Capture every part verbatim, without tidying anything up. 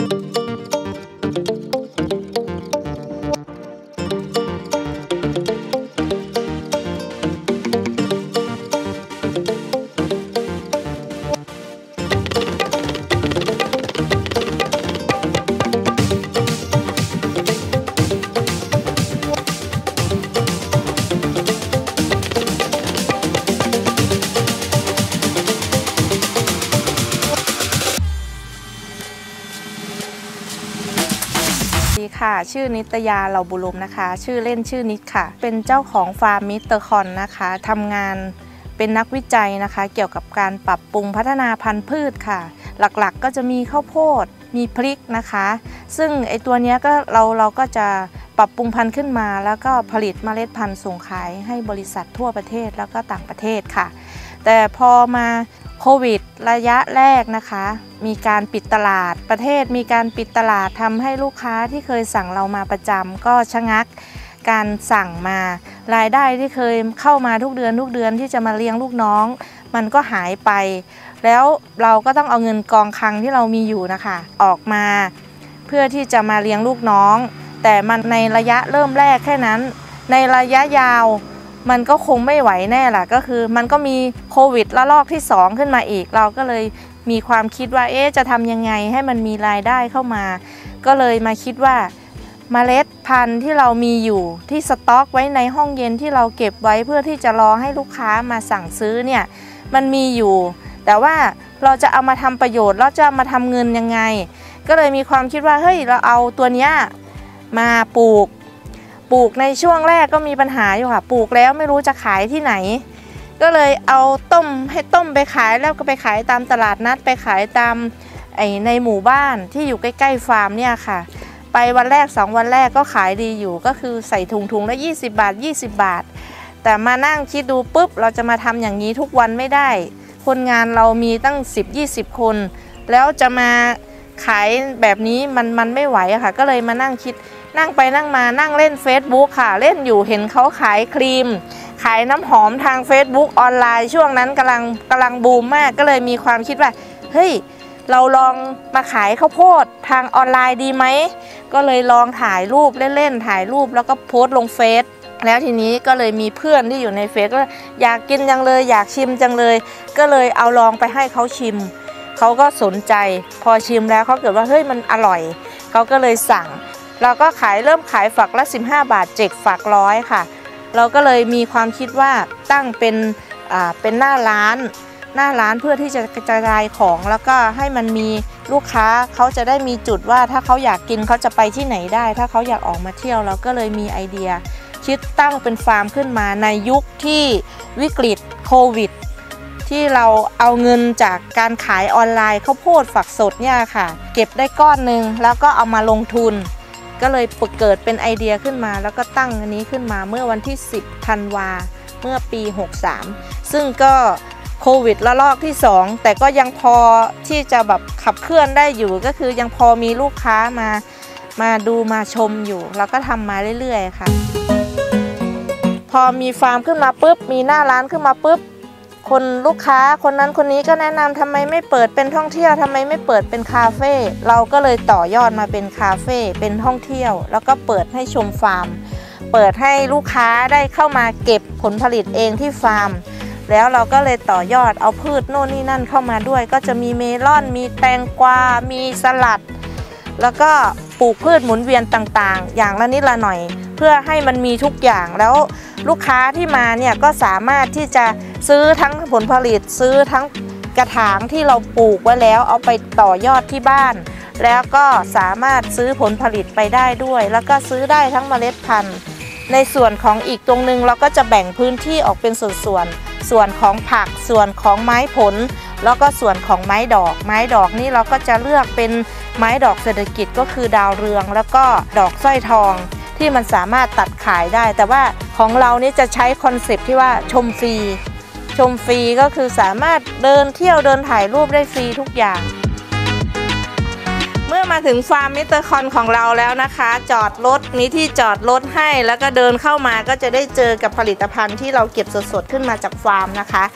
ค่ะชื่อนิตยาเหล่าบุรมนะคะชื่อเล่นชื่อนิดค่ะเป็นเจ้าของฟาร์มมิสเตอร์คอนนะคะทำงานเป็นนักวิจัยนะคะเกี่ยวกับการปรับปรุงพัฒนาพันธุ์พืชค่ะหลักๆ ก, ก็จะมีข้าวโพดมีพริกนะคะซึ่งไอตัวนี้ก็เราเราก็จะปรับปรุงพันธุ์ขึ้นมาแล้วก็ผลิตเมล็ดพันธุ์ส่งขายให้บริษัททั่วประเทศแล้วก็ต่างประเทศค่ะแต่พอมาโควิดระยะแรกนะคะมีการปิดตลาดประเทศมีการปิดตลาดทำให้ลูกค้าที่เคยสั่งเรามาประจำก็ชะงักการสั่งมารายได้ที่เคยเข้ามาทุกเดือนทุกเดือนที่จะมาเลี้ยงลูกน้องมันก็หายไปแล้วเราก็ต้องเอาเงินกองคลังที่เรามีอยู่นะคะออกมาเพื่อที่จะมาเลี้ยงลูกน้องแต่มันในระยะเริ่มแรกแค่นั้นในระยะยาวมันก็คงไม่ไหวแน่ล่ะก็คือมันก็มีโควิดระลอกที่สองขึ้นมาอีกเราก็เลยมีความคิดว่าเอ๊ะจะทำยังไงให้มันมีรายได้เข้ามาก็เลยมาคิดว่าเมล็ดพันธุ์ที่เรามีอยู่ที่สต็อกไว้ในห้องเย็นที่เราเก็บไว้เพื่อที่จะรอให้ลูกค้ามาสั่งซื้อเนี่ยมันมีอยู่แต่ว่าเราจะเอามาทำประโยชน์เราจะมาทำเงินยังไงก็เลยมีความคิดว่าเฮ้ยเราเอาตัวเนี้ยมาปลูกปลูกในช่วงแรกก็มีปัญหาอยู่ค่ะปลูกแล้วไม่รู้จะขายที่ไหนก็เลยเอาต้มให้ต้มไปขายแล้วก็ไปขายตามตลาดนัดไปขายตามไอ้ในหมู่บ้านที่อยู่ใกล้ๆฟาร์มเนี่ยค่ะไปวันแรกสองวันแรกก็ขายดีอยู่ก็คือใส่ถุงถุงละยี่สิบบาทยี่สิบบาทแต่มานั่งคิดดูปุ๊บเราจะมาทำอย่างนี้ทุกวันไม่ได้คนงานเรามีตั้งสิบ ยี่สิบคนแล้วจะมาขายแบบนี้มันมันไม่ไหวค่ะก็เลยมานั่งคิดนั่งไปนั่งมานั่งเล่น Facebook ค่ะเล่นอยู่เห็นเขาขายครีมขายน้ำหอมทาง Facebook ออนไลน์ช่วงนั้นกำลังกำลังบูมมากก็เลยมีความคิดว่าเฮ้ยเราลองมาขายข้าวโพดทางออนไลน์ดีไหมก็เลยลองถ่ายรูปเล่นๆถ่ายรูปแล้วก็โพสต์ลงเฟซแล้วทีนี้ก็เลยมีเพื่อนที่อยู่ในเฟซก็อยากกินจังเลยอยากชิมจังเลยก็เลยเอาลองไปให้เขาชิมเขาก็สนใจพอชิมแล้วเขาเกิดว่าเฮ้ยมันอร่อยเขาก็เลยสั่งเราก็ขายเริ่มขายฝักละสิบห้าบาทเจ็ดฝักร้อยค่ะเราก็เลยมีความคิดว่าตั้งเป็นอ่าเป็นหน้าร้านหน้าร้านเพื่อที่จะกระจายของแล้วก็ให้มันมีลูกค้าเขาจะได้มีจุดว่าถ้าเขาอยากกินเขาจะไปที่ไหนได้ถ้าเขาอยากออกมาเที่ยวเราก็เลยมีไอเดียคิดตั้งเป็นฟาร์มขึ้นมาในยุคที่วิกฤตโควิดที่เราเอาเงินจากการขายออนไลน์ข้าวโพดฝักสดเนี่ยค่ะเก็บได้ก้อนหนึ่งแล้วก็เอามาลงทุนก็เลยเกิดเป็นไอเดียขึ้นมาแล้วก็ตั้งอันนี้ขึ้นมาเมื่อวันที่สิบธันวาเมื่อปีหกสามซึ่งก็โควิดระลอกที่สองแต่ก็ยังพอที่จะแบบขับเคลื่อนได้อยู่ก็คือยังพอมีลูกค้ามามาดูมาชมอยู่แล้วก็ทำมาเรื่อยๆค่ะพอมีฟาร์มขึ้นมาปุ๊บมีหน้าร้านขึ้นมาปุ๊บคนลูกค้าคนนั้นคนนี้ก็แนะนำทำไมไม่เปิดเป็นท่องเที่ยวทำไมไม่เปิดเป็นคาเฟ่เราก็เลยต่อยอดมาเป็นคาเฟ่เป็นท่องเที่ยวแล้วก็เปิดให้ชมฟาร์มเปิดให้ลูกค้าได้เข้ามาเก็บผลผลิตเองที่ฟาร์มแล้วเราก็เลยต่อยอดเอาพืชโน่นนี่นั่นเข้ามาด้วยก็จะมีเมลอนมีแตงกวามีสลัดแล้วก็ปลูกพืชหมุนเวียนต่างๆอย่างละนิดละหน่อยเพื่อให้มันมีทุกอย่างแล้วลูกค้าที่มาเนี่ยก็สามารถที่จะซื้อทั้งผลผลิตซื้อทั้งกระถางที่เราปลูกไว้แล้วเอาไปต่อยอดที่บ้านแล้วก็สามารถซื้อผลผลิตไปได้ด้วยแล้วก็ซื้อได้ทั้งเมล็ดพันธุ์ในส่วนของอีกตรงนึงเราก็จะแบ่งพื้นที่ออกเป็นส่วนๆส่วนของผักส่วนของไม้ผลแล้วก็ส่วนของไม้ดอกไม้ดอกนี่เราก็จะเลือกเป็นไม้ดอกเศรษฐกิจก็คือดาวเรืองแล้วก็ดอกสร้อยทองที่มันสามารถตัดขายได้แต่ว่าของเรานี่จะใช้คอนเซปต์ที่ว่าชมฟรีชมฟรีก็คือสามารถเดินเที่ยวเดินถ่ายรูปได้ฟรีทุกอย่างเมื่อมาถึงฟาร์มมิสเตอร์คอนของเราแล้วนะคะจอดรถมีที่จอดรถให้แล้วก็เดินเข้ามาก็จะได้เจอกับผลิตภัณฑ์ที่เราเก็บสดๆขึ้นมาจากฟาร์มนะคะ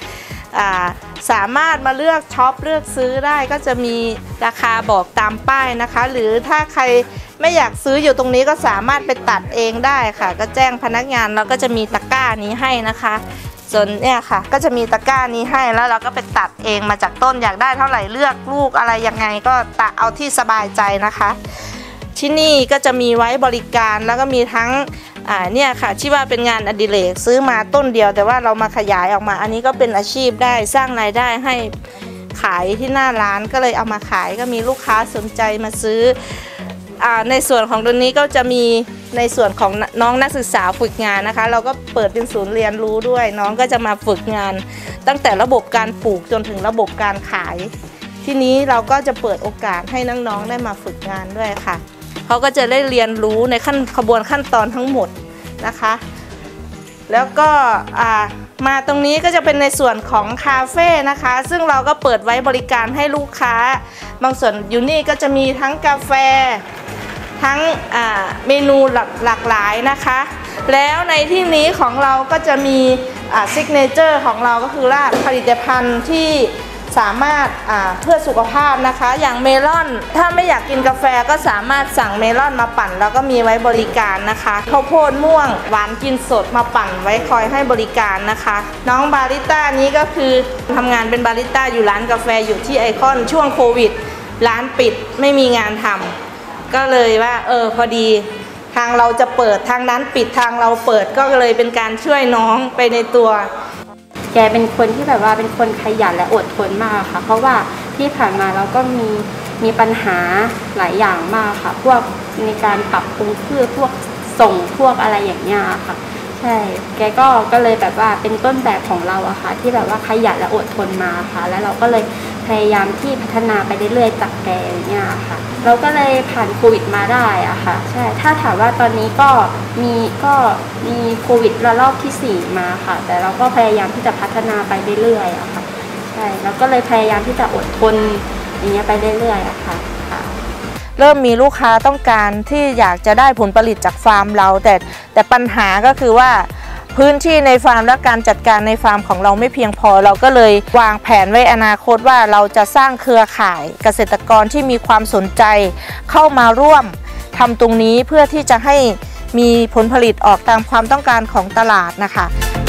สามารถมาเลือกช็อปเลือกซื้อได้ก็จะมีราคาบอกตามป้ายนะคะหรือถ้าใครไม่อยากซื้ออยู่ตรงนี้ก็สามารถไปตัดเองได้ค่ะก็แจ้งพนักงานแล้วก็จะมีตะกร้านี้ให้นะคะส่วนเนี่ยค่ะก็จะมีตะกร้านี้ให้แล้วเราก็ไปตัดเองมาจากต้นอยากได้เท่าไหร่เลือกลูกอะไรยังไงก็ตัดเอาที่สบายใจนะคะที่นี่ก็จะมีไว้บริการแล้วก็มีทั้งอ่าเนี่ยค่ะที่ว่าเป็นงานอดิเรกซื้อมาต้นเดียวแต่ว่าเรามาขยายออกมาอันนี้ก็เป็นอาชีพได้สร้างรายได้ให้ขายที่หน้าร้านก็เลยเอามาขายก็มีลูกค้าสนใจมาซื้ออ่าในส่วนของตรงนี้ก็จะมีในส่วนของน้องนักศึกษาฝึกงานนะคะเราก็เปิดเป็นศูนย์เรียนรู้ด้วยน้องก็จะมาฝึกงานตั้งแต่ระบบการปลูกจนถึงระบบการขายที่นี้เราก็จะเปิดโอกาสให้น้องๆได้มาฝึกงานด้วยค่ะเขาก็จะได้เรียนรู้ในขั้นขบวนขั้นตอนทั้งหมดนะคะแล้วก็มาตรงนี้ก็จะเป็นในส่วนของคาเฟ่นะคะซึ่งเราก็เปิดไว้บริการให้ลูกค้าบางส่วนอยู่นี่ก็จะมีทั้งกาแฟทั้งเมนูหลากหลายนะคะแล้วในที่นี้ของเราก็จะมีซิกเนเจอร์ของเราก็คือว่าผลิตภัณฑ์ที่สามารถเพื่อสุขภาพนะคะอย่างเมลอนถ้าไม่อยากกินกาแฟก็สามารถสั่งเมลอนมาปั่นแล้วก็มีไว้บริการนะคะข้าวโพดม่วงหวานกินสดมาปั่นไว้คอยให้บริการนะคะน้องบาริต้านี้ก็คือทำงานเป็นบาริต้าอยู่ร้านกาแฟอยู่ที่ไอคอนช่วงโควิดร้านปิดไม่มีงานทำก็เลยว่าเออพอดีทางเราจะเปิดทางนั้นปิดทางเราเปิดก็เลยเป็นการช่วยน้องไปในตัวแกเป็นคนที่แบบว่าเป็นคนขยันและอดทนมากค่ะเพราะว่าที่ผ่านมาเราก็มีมีปัญหาหลายอย่างมากค่ะพวกในการปรับปรุงพืชพวกส่งพวกอะไรอย่างเงี้ยค่ะใช่แกก็ก็เลยแบบว่าเป็นต้นแบบของเราอะค่ะที่แบบว่าขยันและอดทนมาค่ะแล้วเราก็เลยพยายามที่พัฒนาไปเรื่อยๆจากแกอย่างเงี้ยค่ะเราก็เลยผ่านโควิดมาได้อะค่ะใช่ถ้าถามว่าตอนนี้ก็มีก็มีโควิดระลอกที่สี่มาค่ะแต่เราก็พยายามที่จะพัฒนาไปเรื่อยๆอะค่ะใช่เราก็เลยพยายามที่จะอดทนอย่างเงี้ยไปเรื่อยๆอะค่ะเริ่มมีลูกค้าต้องการที่อยากจะได้ผลผลิตจากฟาร์มเราแต่แต่ปัญหาก็คือว่าพื้นที่ในฟาร์มและการจัดการในฟาร์มของเราไม่เพียงพอเราก็เลยวางแผนไว้อนาคตว่าเราจะสร้างเครือข่ายเกษตรกรที่มีความสนใจเข้ามาร่วมทำตรงนี้เพื่อที่จะให้มีผลผลิตออกตามความต้องการของตลาดนะคะ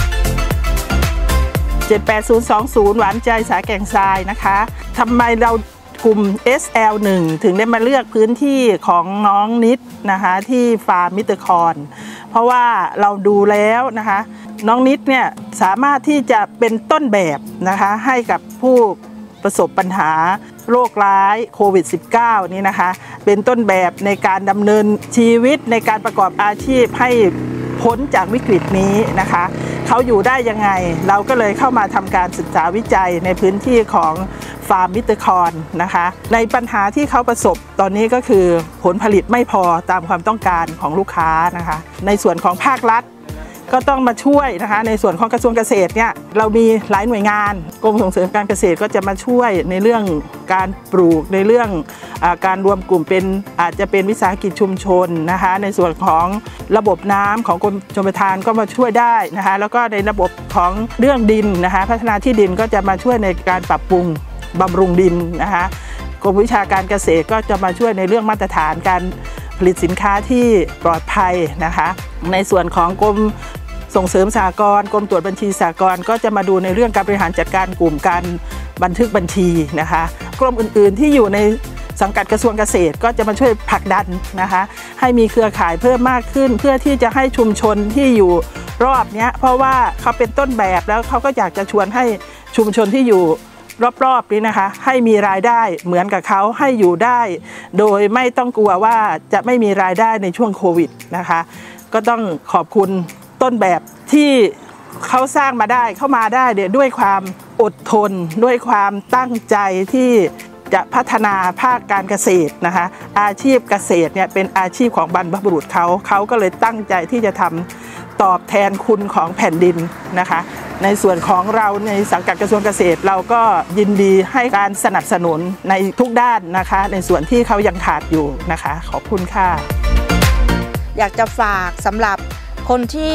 เจ็ดแปดศูนย์สองศูนย์หวานใจสาแก่งทรายนะคะทำไมเรากลุ่ม เอส แอล หนึ่ง ถึงได้มาเลือกพื้นที่ของน้องนิดนะคะที่ฟาร์มมิสเตอร์คอร์นเพราะว่าเราดูแล้วนะคะน้องนิดเนี่ยสามารถที่จะเป็นต้นแบบนะคะให้กับผู้ประสบปัญหาโรคร้ายโควิด สิบเก้า นี่นะคะเป็นต้นแบบในการดำเนินชีวิตในการประกอบอาชีพให้พ้นจากวิกฤตนี้นะคะเขาอยู่ได้ยังไงเราก็เลยเข้ามาทำการศึกษาวิจัยในพื้นที่ของฟาร์มมิสเตอร์คอร์นนะคะในปัญหาที่เขาประสบตอนนี้ก็คือผลผลิตไม่พอตามความต้องการของลูกค้านะคะในส่วนของภาครัฐก็ต้องมาช่วยนะคะในส่วนของกระทรวงเกษตรเนี่ยเรามีหลายหน่วยงานกรมส่งเสริมการเกษตรก็จะมาช่วยในเรื่องการปลูกในเรื่องอาการรวมกลุ่มเป็นอาจจะเป็นวิสาหกิจชุมชนนะคะในส่วนของระบบน้ำของกรมชลประทานก็มาช่วยได้นะคะแล้วก็ในระบบของเรื่องดินนะคะพัฒนาที่ดินก็จะมาช่วยในการปรับปรุงบำรุงดินนะคะกรมวิชาการเกษตรก็จะมาช่วยในเรื่องมาตรฐานการผลิตสินค้าที่ปลอดภัยนะคะในส่วนของกรมส่งเสริมสหกรณ์กรมตรวจบัญชีสหกรณ์ก็จะมาดูในเรื่องการบริหารจัดการกลุ่มการบันทึกบัญชีนะคะกรมอื่นๆที่อยู่ในสังกัดกระทรวงเกษตรก็จะมาช่วยผลักดันนะคะให้มีเครือข่ายเพิ่มมากขึ้นเพื่อที่จะให้ชุมชนที่อยู่รอบนี้เพราะว่าเขาเป็นต้นแบบแล้วเขาก็อยากจะชวนให้ชุมชนที่อยู่รอบๆนี้นะคะให้มีรายได้เหมือนกับเขาให้อยู่ได้โดยไม่ต้องกลัวว่าจะไม่มีรายได้ในช่วงโควิดนะคะก็ต้องขอบคุณต้นแบบที่เขาสร้างมาได้เข้ามาได้เนี่ยด้วยความอดทนด้วยความตั้งใจที่จะพัฒนาภาคการเกษตรนะคะอาชีพเกษตรเนี่ยเป็นอาชีพของบรรพบุรุษเขาเขาก็เลยตั้งใจที่จะทำตอบแทนคุณของแผ่นดินนะคะในส่วนของเราในสังกัดกระทรวงเกษตรเราก็ยินดีให้การสนับสนุนในทุกด้านนะคะในส่วนที่เขายังขาดอยู่นะคะขอบคุณค่ะอยากจะฝากสำหรับคนที่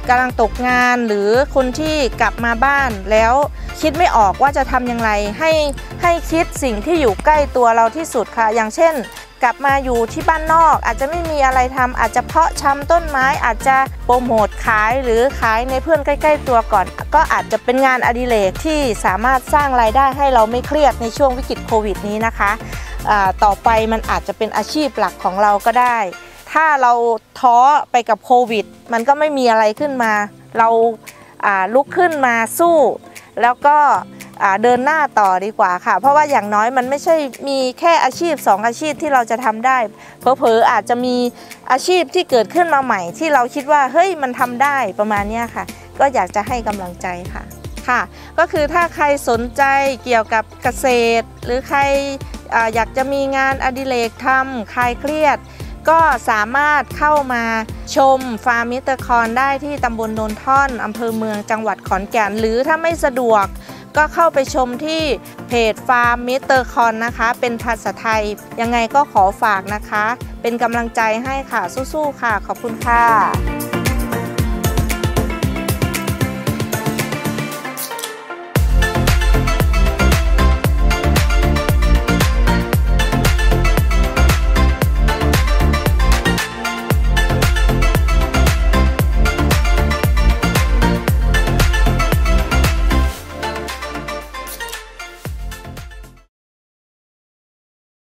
กำลังตกงานหรือคนที่กลับมาบ้านแล้วคิดไม่ออกว่าจะทำอย่างไรให้ให้คิดสิ่งที่อยู่ใกล้ตัวเราที่สุดค่ะอย่างเช่นกลับมาอยู่ที่บ้านนอกอาจจะไม่มีอะไรทำอาจจะเพาะชำต้นไม้อาจจะโปรโมทขายหรือขายในเพื่อนใกล้ๆตัวก่อนก็อาจจะเป็นงานอดิเรกที่สามารถสร้างรายได้ให้เราไม่เครียดในช่วงวิกฤตโควิดนี้นะคะต่อไปมันอาจจะเป็นอาชีพหลักของเราก็ได้ถ้าเราท้อไปกับโควิดมันก็ไม่มีอะไรขึ้นมาเราลุกขึ้นมาสู้แล้วก็เดินหน้าต่อดีกว่าค่ะเพราะว่าอย่างน้อยมันไม่ใช่มีแค่อาชีพสองอาชีพที่เราจะทำได้เผลอๆอาจจะมีอาชีพที่เกิดขึ้นมาใหม่ที่เราคิดว่าเฮ้ยมันทำได้ประมาณนี้ค่ะก็อยากจะให้กำลังใจค่ะค่ะก็คือถ้าใครสนใจเกี่ยวกับเกษตรหรือใครอยากจะมีงานอดิเรกทำคลายเครียดก็สามารถเข้ามาชมฟาร์มมิสเตอร์คอนได้ที่ตำบลโนนท่อนอำเภอเมืองจังหวัดขอนแก่นหรือถ้าไม่สะดวกก็เข้าไปชมที่เพจฟาร์มมิสเตอร์คอนนะคะเป็นภาษาไทยยังไงก็ขอฝากนะคะเป็นกำลังใจให้ค่ะสู้ๆค่ะขอบคุณค่ะ